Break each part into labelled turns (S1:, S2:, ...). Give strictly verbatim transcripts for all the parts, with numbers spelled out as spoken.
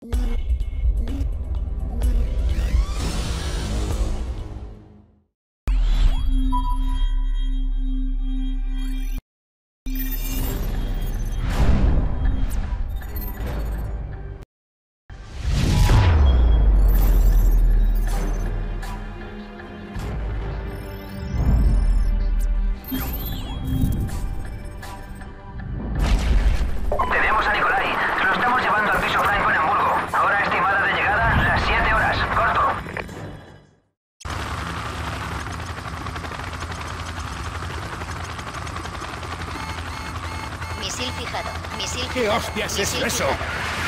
S1: Misil fijado. Misil
S2: ¿Qué
S1: fijado.
S2: hostias
S1: Misil
S2: es eso?
S1: fijado.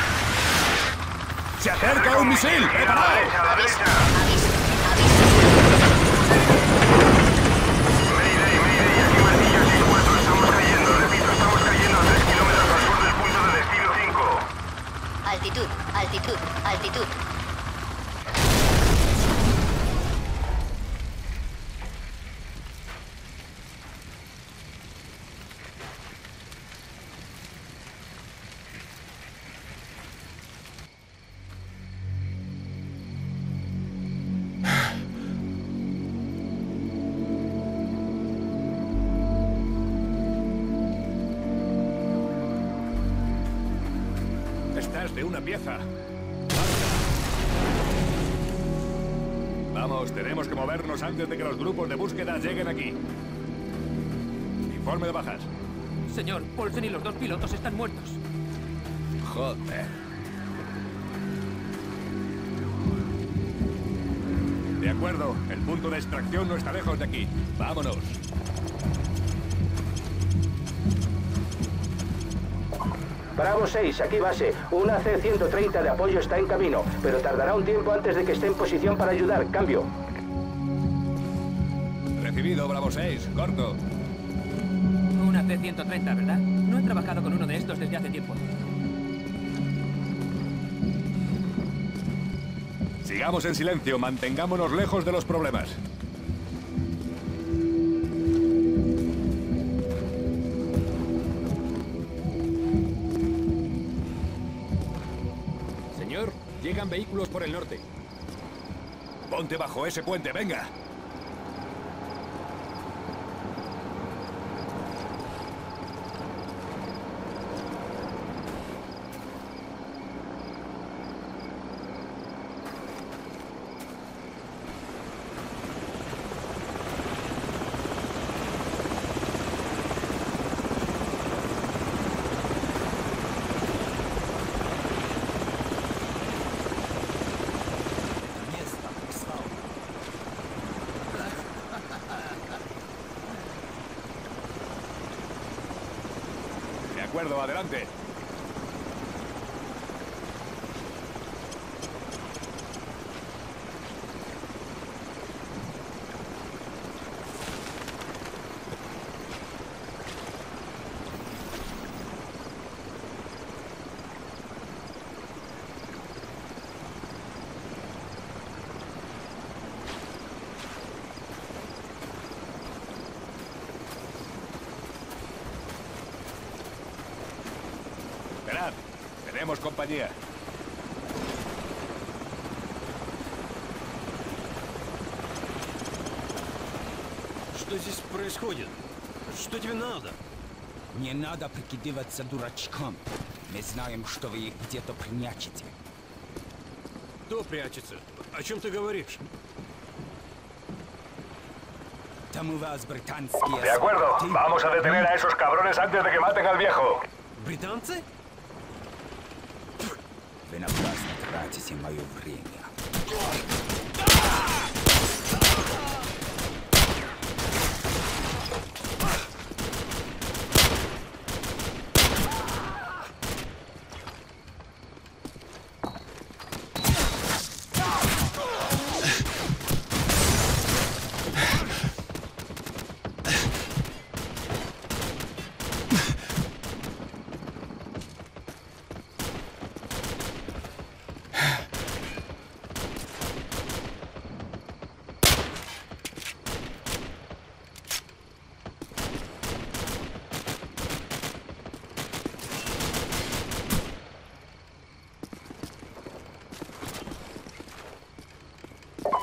S2: ¡Se acerca un misil! ¡Preparaos!
S1: Aviso, aviso, aviso.
S3: Mayday, Mayday, aquí Martillo seis cuatro, estamos cayendo, repito, estamos cayendo a tres kilómetros al sur del punto de destino cinco.
S1: Altitud, altitud, altitud.
S2: Estás de una pieza. Vamos, tenemos que movernos antes de que los grupos de búsqueda lleguen aquí. Informe de bajas.
S4: Señor, Paulsen y los dos pilotos están muertos.
S2: Joder. De acuerdo, el punto de extracción no está lejos de aquí. Vámonos.
S5: Bravo seis, aquí base. Una C ciento treinta de apoyo está en camino, pero tardará un tiempo antes de que esté en posición para ayudar. Cambio.
S2: Recibido, Bravo seis. Corto.
S4: Una C ciento treinta, ¿verdad? No he trabajado con uno de estos desde hace tiempo.
S2: Sigamos en silencio, mantengámonos lejos de los problemas.
S6: Señor, llegan vehículos por el norte.
S2: Ponte bajo ese puente, venga. De acuerdo, adelante. Esperad, tenemos compañía.
S7: Что здесь происходит? Что тебе надо?
S8: Не надо прикидываться дурачком. Мы знаем, что вы их где-то прячете.
S7: Кто прячется? О чем ты говоришь?
S8: Там у вас британские...
S2: De acuerdo,
S8: солдаты.
S2: vamos a detener a esos cabrones antes de que maten al viejo.
S7: Британцы?
S8: Вы напрасно тратите мое время.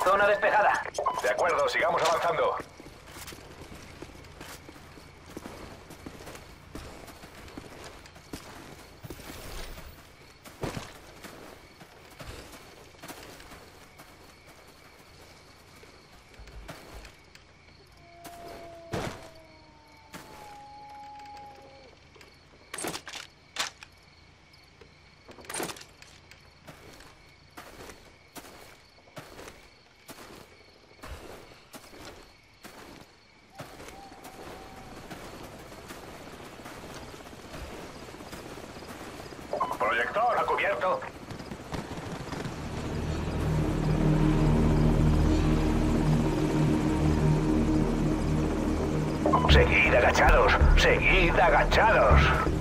S5: Zona despejada.
S2: De acuerdo, sigamos avanzando. Proyector a cubierto. Seguid agachados, seguid agachados.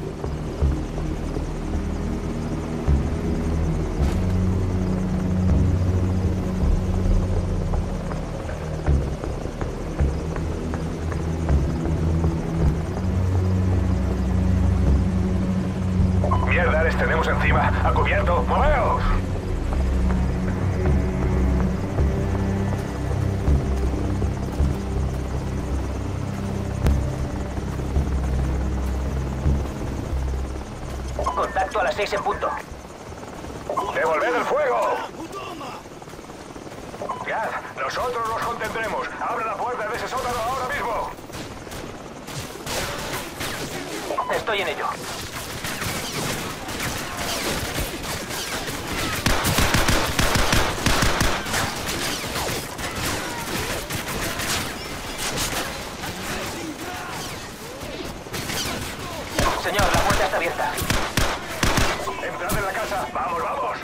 S2: Mierda, les tenemos encima. A cubierto, ¡moveos!
S5: Contacto a las seis en punto.
S2: ¡Devolved el fuego! Gaz, nosotros los contendremos. Abre la puerta de ese sótano ahora mismo.
S5: Estoy en ello. Señor, la puerta está abierta.
S2: Entrad en la casa. ¡Vamos, vamos!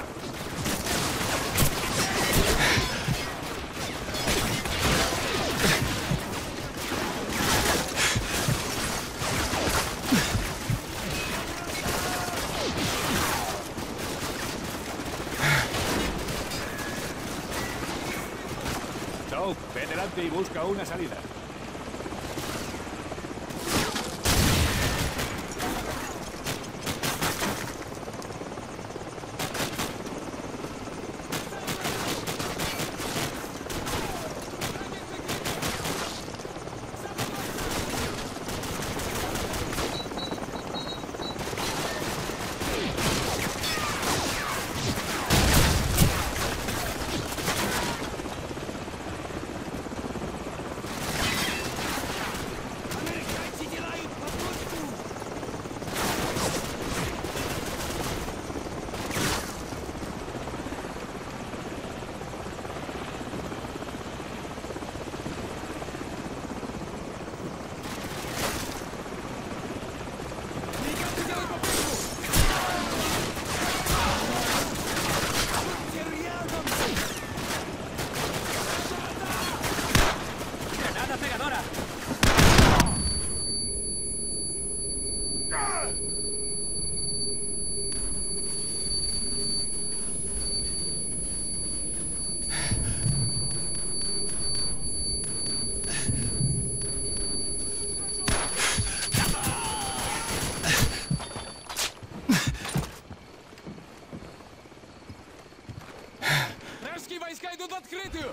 S6: Doug, ve delante y busca una salida.
S4: ¡Granada pegadora!
S6: Вражеские войска идут в открытую!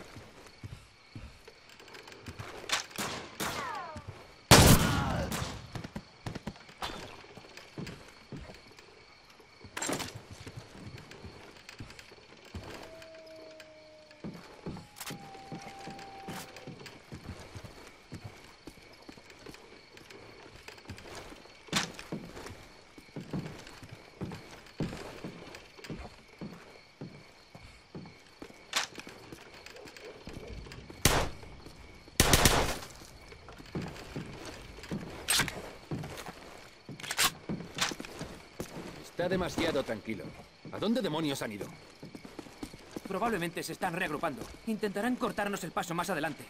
S6: Está demasiado tranquilo. ¿A dónde demonios han ido?
S4: Probablemente se están reagrupando. Intentarán cortarnos el paso más adelante.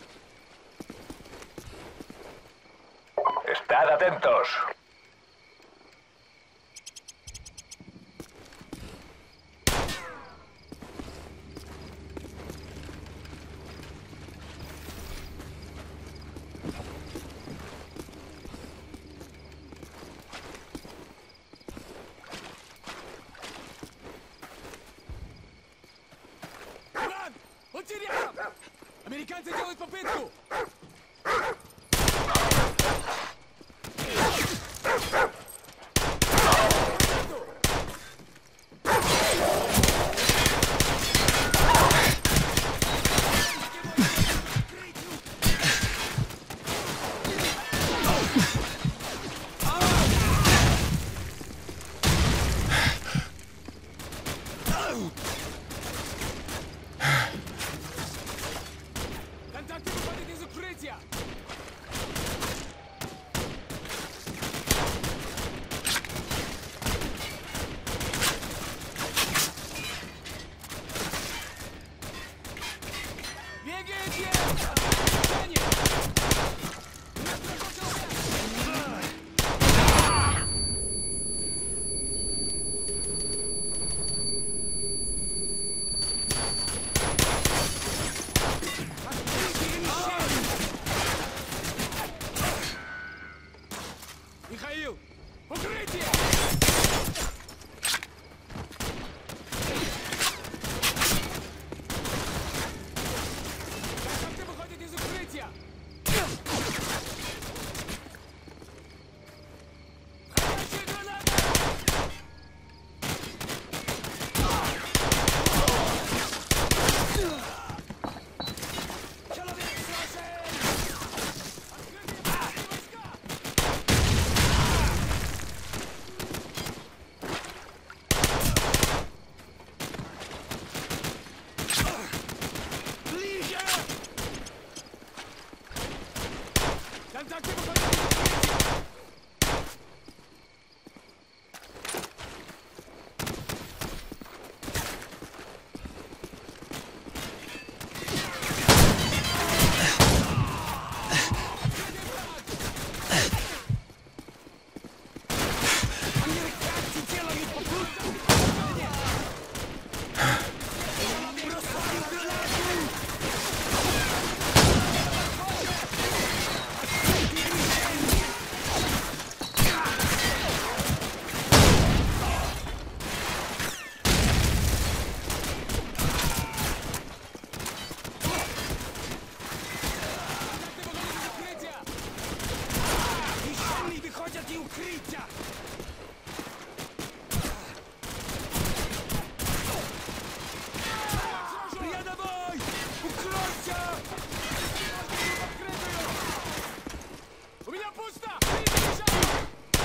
S2: Estad atentos.
S6: Американцы делают попытку! Контакты выходят из укрытия! Бегите! Движение! Михаил! Укрытие! Контакты выходят из укрытия! Входящие гранаты! Человек сражен! Открытые войска! Ближе! Контакты выходят из укрытия! Американцы делают попытку! Бросаем гранату! Мишени выходят из укрытия! Рядовой! Укройся! У меня пусто! Перебежай!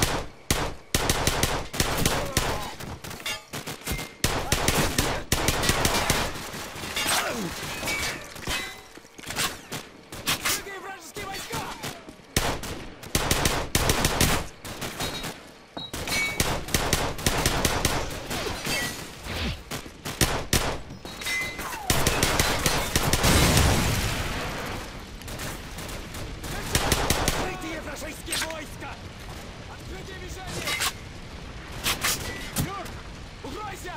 S6: Скрытые вражеские войска! Открытые вражеские войска! Открытие движение! Юр! Укройся!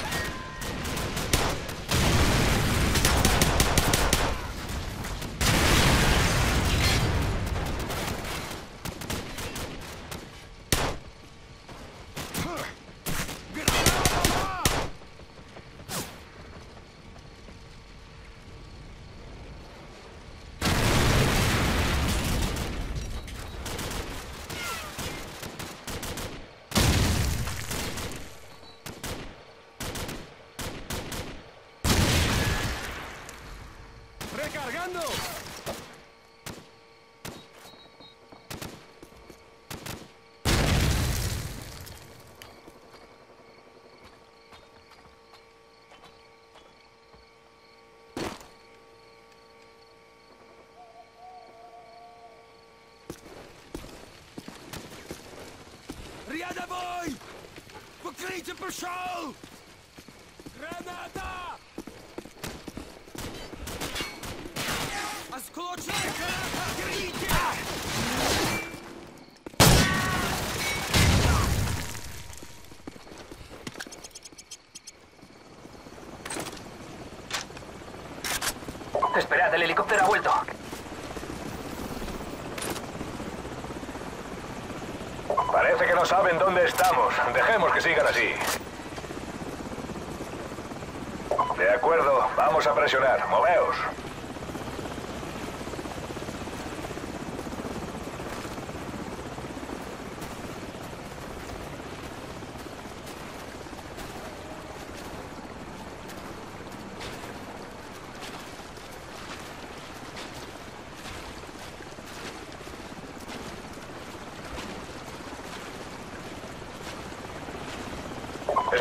S6: Граната! ¡Recargando! Рядовой! В укрытие пошел! Граната! Осколочная граната! Горите!
S5: Esperad, el helicóptero ha vuelto.
S2: Parece que no saben dónde estamos. Dejemos que sigan así. De acuerdo, vamos a presionar. Moveos.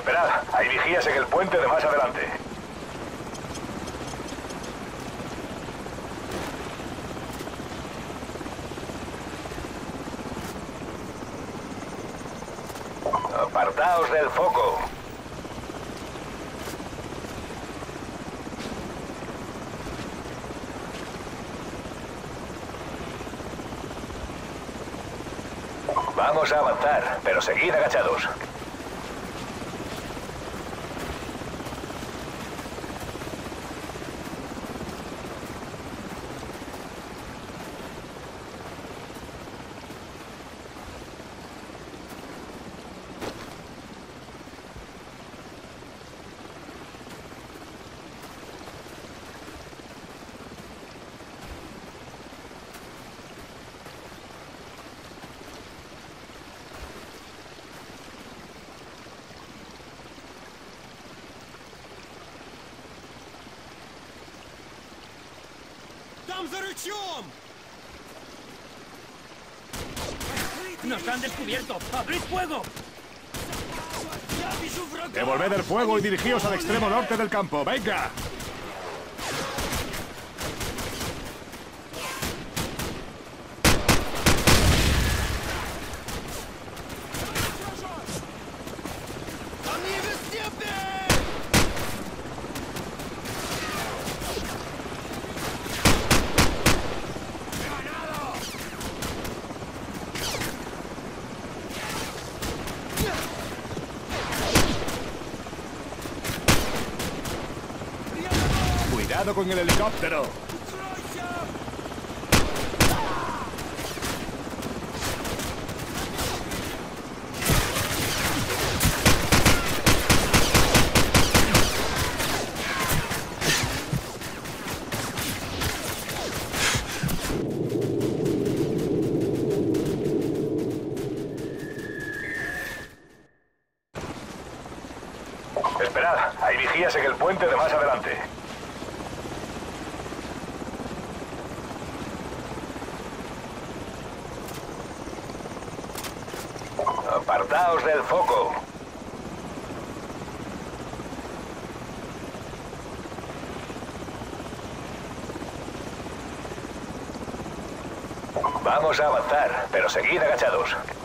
S3: Esperad, hay vigías en el puente de más adelante. Apartaos del foco. Vamos a avanzar, pero seguid agachados.
S7: Там за рычагом!
S4: ¡Nos han descubierto! ¡Abrid fuego!
S7: Я вижу врага!
S2: Devolved el fuego y dirigíos al extremo norte del campo. ¡Venga!
S7: Они везде, блядь!
S2: ¡Cuidado con el helicóptero!
S3: Esperad, hay vigías en el puente de más adelante. Apartaos del foco. Vamos a avanzar, pero seguid agachados.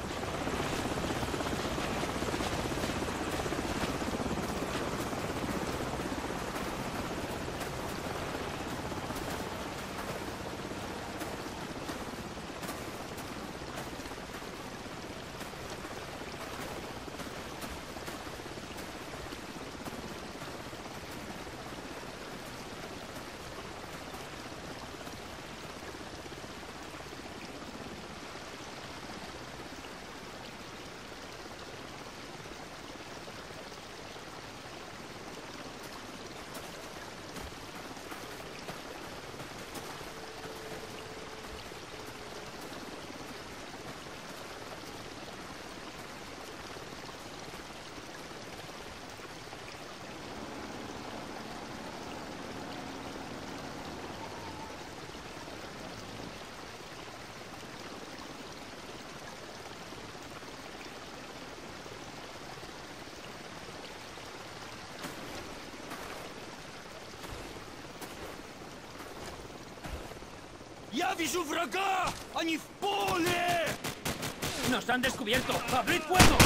S7: Я вижу врага! Они в поле!
S4: ¡Nos han descubierto! ¡Abrid fuego!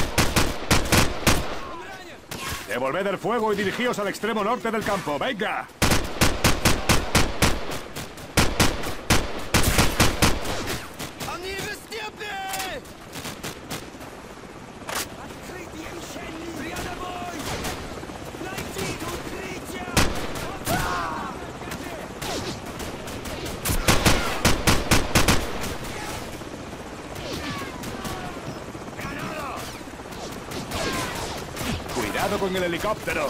S2: Devolved el fuego y dirigíos al extremo norte del campo. ¡Venga!
S7: Они везде, блядь! Открытие мишени! Рядовой! Найди укрытие!
S2: ¡Cuidado con el helicóptero!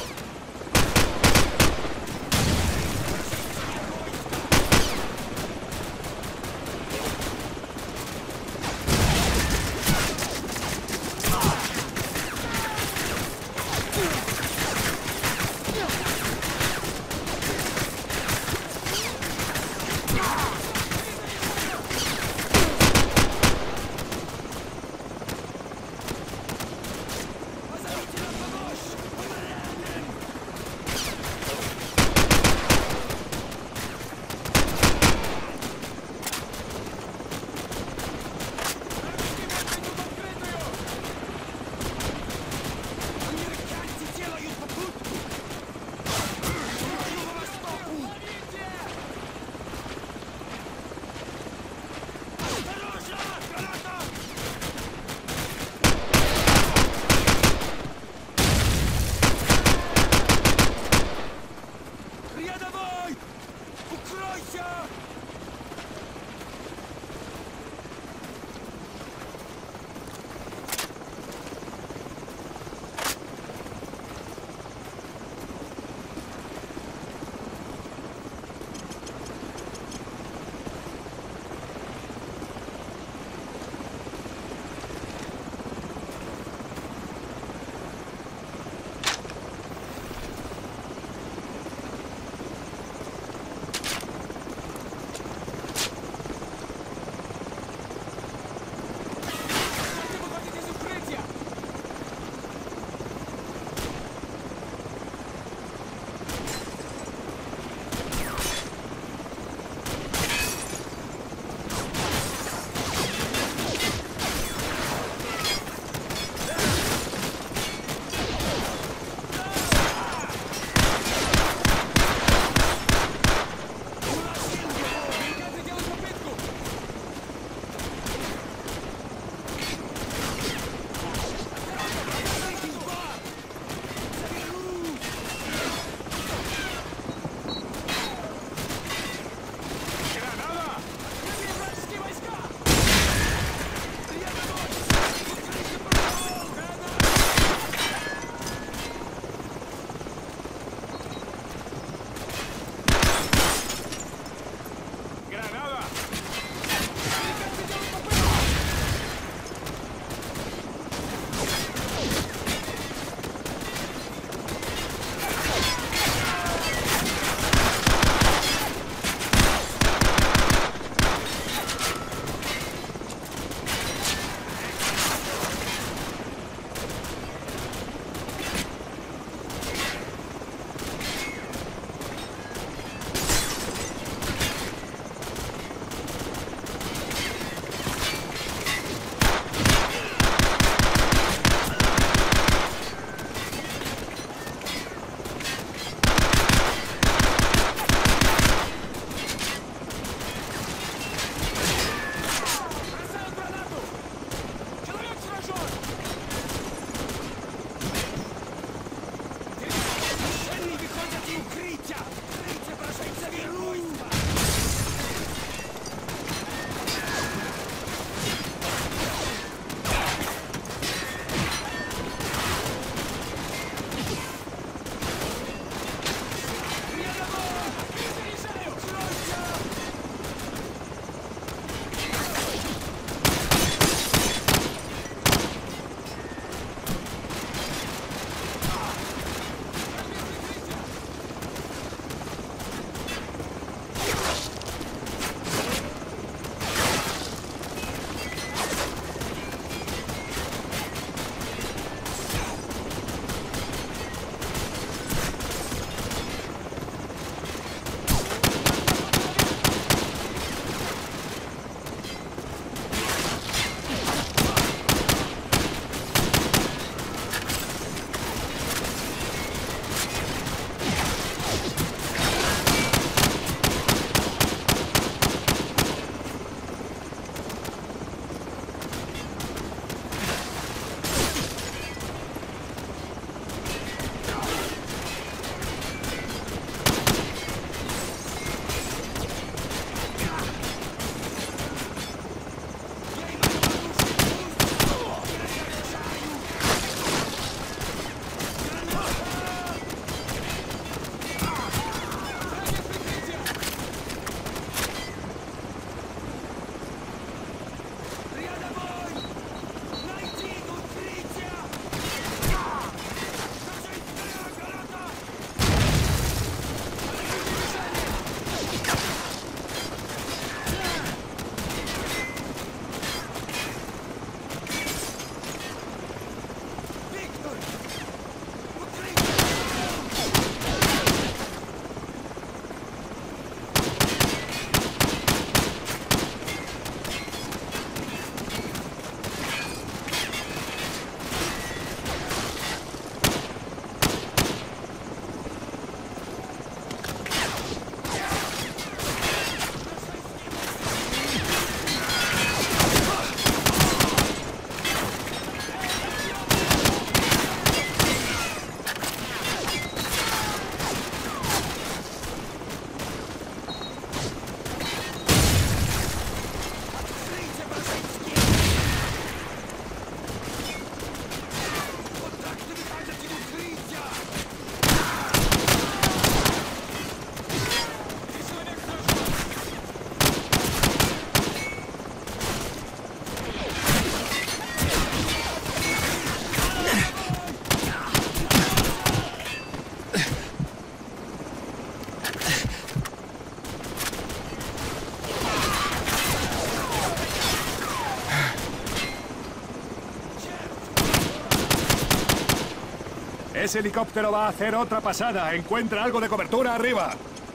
S2: Ese helicóptero va a hacer otra pasada. Encuentra algo de cobertura arriba.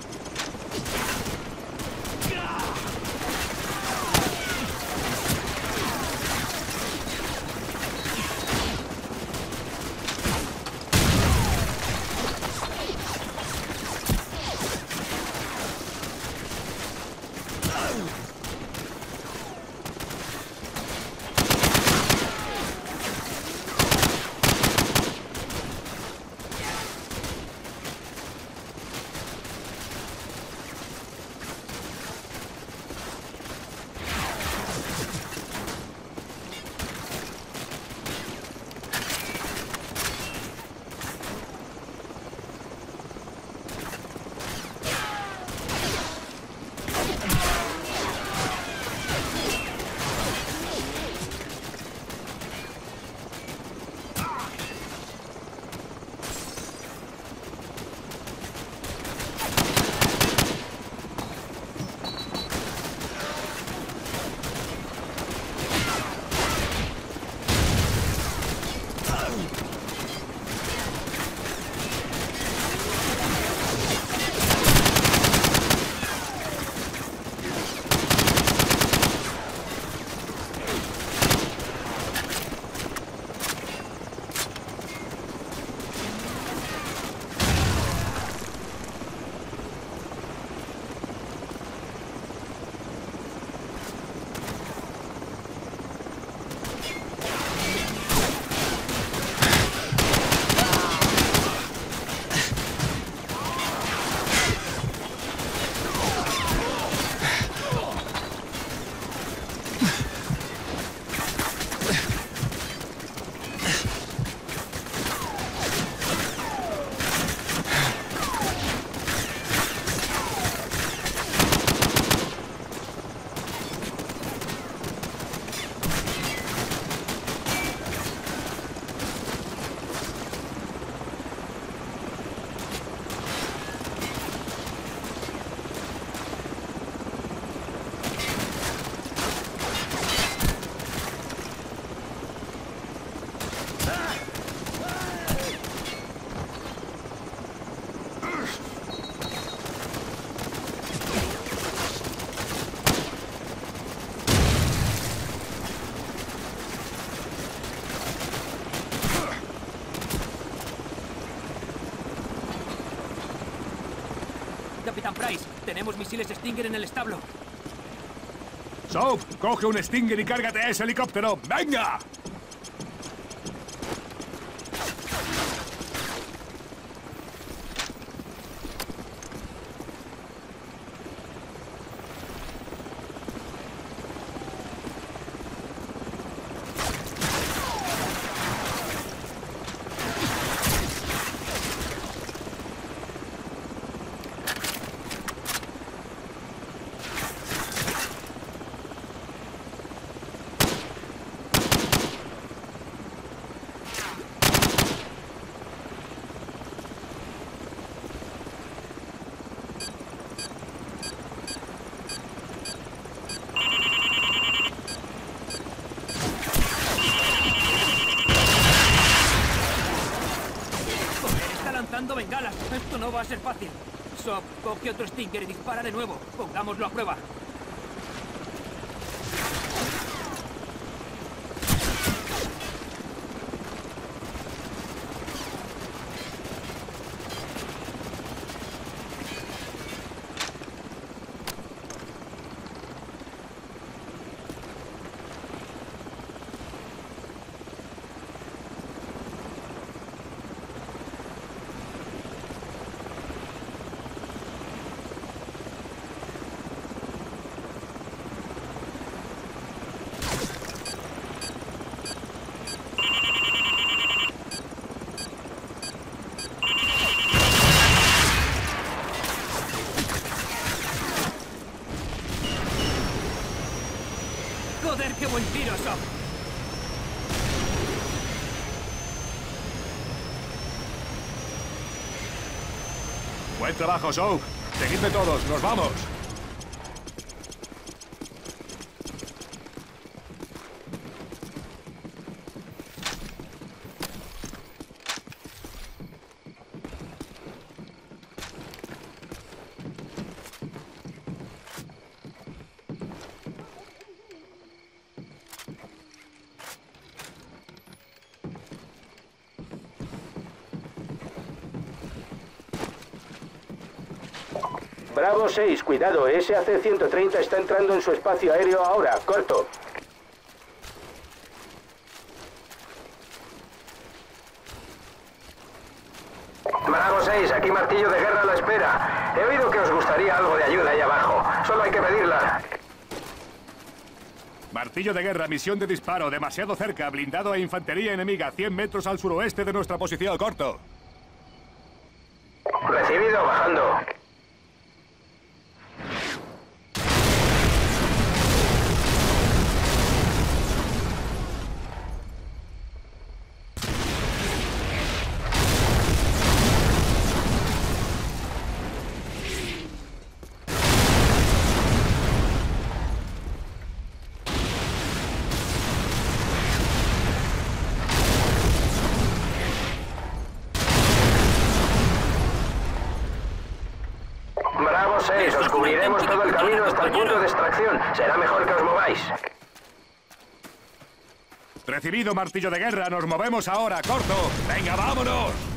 S4: Capitán Price, tenemos misiles Stinger en el establo.
S2: Soap, coge un Stinger y cárgate a ese helicóptero. ¡Venga!
S4: Lanzando bengalas. Esto no va a ser fácil. Soap, coge otro Stinger y dispara de nuevo. Pongámoslo a prueba. ¡Joder, qué buen tiro, Soap!
S2: Buen trabajo, Soap. Seguidme todos, nos vamos.
S5: Bravo seis, cuidado, ese A C ciento treinta está entrando en su espacio aéreo ahora, corto.
S3: Bravo seis, aquí martillo de guerra a la espera. He oído que os gustaría algo de ayuda ahí abajo. Solo hay que pedirla.
S2: Martillo de guerra, misión de disparo, demasiado cerca, blindado e infantería enemiga, cien metros al suroeste de nuestra posición, corto.
S3: Recibido, bajando. Bravo seis, os cubriremos todo el camino hasta el punto de extracción. Será mejor que os mováis.
S2: Recibido, martillo de guerra, nos movemos ahora, corto. Venga, vámonos.